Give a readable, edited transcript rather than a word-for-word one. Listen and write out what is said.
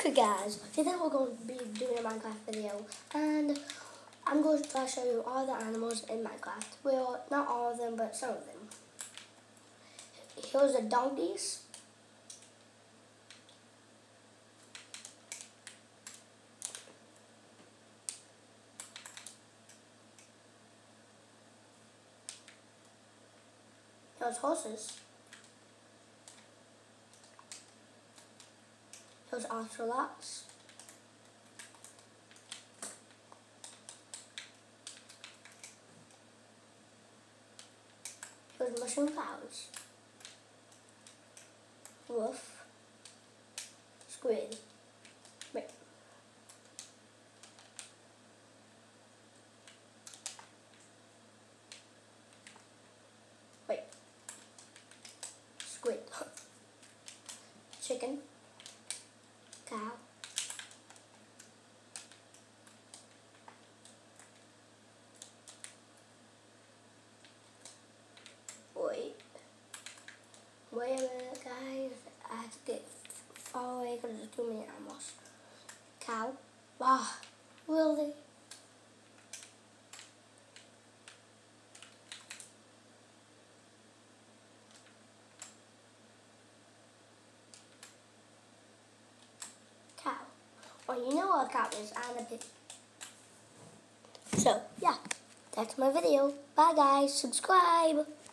Okay guys, today we're going to be doing a Minecraft video, and I'm going to try to show you all the animals in Minecraft. Well, not all of them, but some of them. Here's the donkeys. Here's horses. Here's ocelots. Here's mushroom cows. Wolf. Squid. Wait. Wait. Squid. Chicken. Cow. Wait a minute, guys. I have to get far away because there's too many animals. Cow. Wow, really? Cow. Well, you know what a cow is, and a pig. So, yeah, that's my video. Bye, guys. Subscribe.